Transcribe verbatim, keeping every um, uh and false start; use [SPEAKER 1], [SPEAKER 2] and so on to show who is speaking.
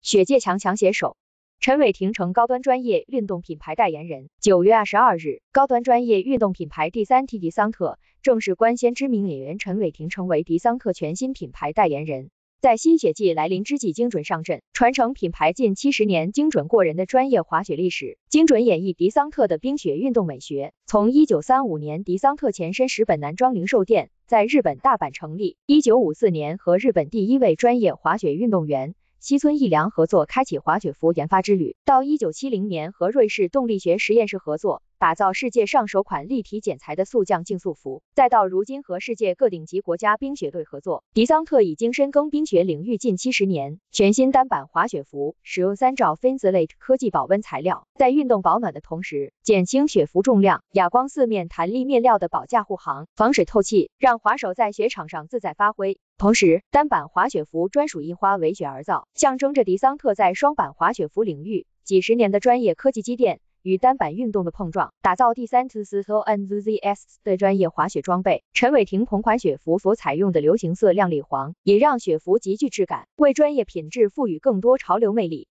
[SPEAKER 1] 雪界强强携手。陈伟霆成高端专业运动品牌代言人。九月二十二日，高端专业运动品牌第三 T 迪桑特正式官宣知名演员陈伟霆成为迪桑特全新品牌代言人。在新雪季来临之际，精准上阵，传承品牌近七十年精准过人的专业滑雪历史，精准演绎迪桑特的冰雪运动美学。从一九三五年，迪桑特前身石本男装零售店在日本大阪成立。一九五四年，和日本第一位专业滑雪运动员西村义良合作开启滑雪服研发之旅，到一九七零年和瑞士动力学实验室合作，打造世界上首款立体剪裁的速降竞速服，再到如今和世界各顶级国家冰雪队合作，迪桑特已经深耕冰雪领域近七十年。全新单板滑雪服使用三兆 Finzelate 科技保温材料，在运动保暖的同时，减轻雪服重量，哑光四面弹力面料的保驾护航，防水透气，让滑手在雪场上自在发挥。同时，单板滑雪服专属印花为雪而造，象征着迪桑特在双板滑雪服领域几十年的专业科技积淀与单板运动的碰撞，打造第三次 S O N Z Z S 的专业滑雪装备。陈伟霆同款雪服所采用的流行色亮丽黄，也让雪服极具质感，为专业品质赋予更多潮流魅力。